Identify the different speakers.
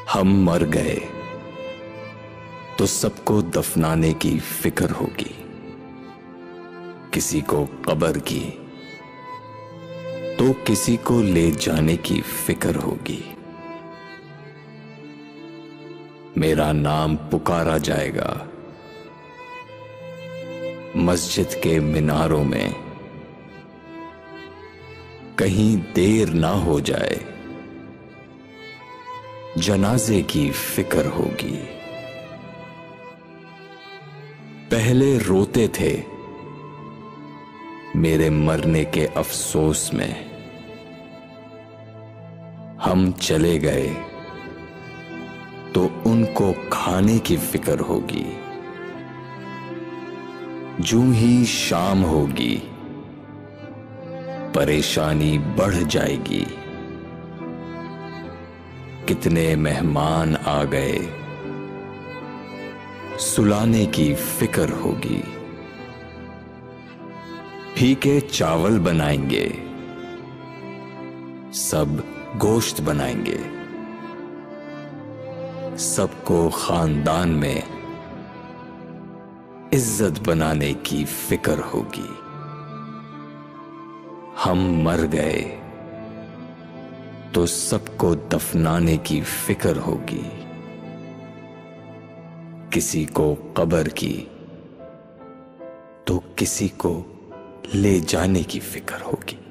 Speaker 1: हम मर गए तो सबको दफनाने की फिक्र होगी, किसी को कब्र की तो किसी को ले जाने की फिक्र होगी। मेरा नाम पुकारा जाएगा मस्जिद के मीनारों में, कहीं देर ना हो जाए जनाजे की फिक्र होगी। पहले रोते थे मेरे मरने के अफसोस में, हम चले गए तो उनको खाने की फिक्र होगी। जूं ही शाम होगी परेशानी बढ़ जाएगी, कितने मेहमान आ गए सुलाने की फिक्र होगी। फीके चावल बनाएंगे, सब गोश्त बनाएंगे, सबको खानदान में इज्जत बनाने की फिक्र होगी। हम मर गए तो सबको दफनाने की फिक्र होगी, किसी को कब्र की तो किसी को ले जाने की फिक्र होगी।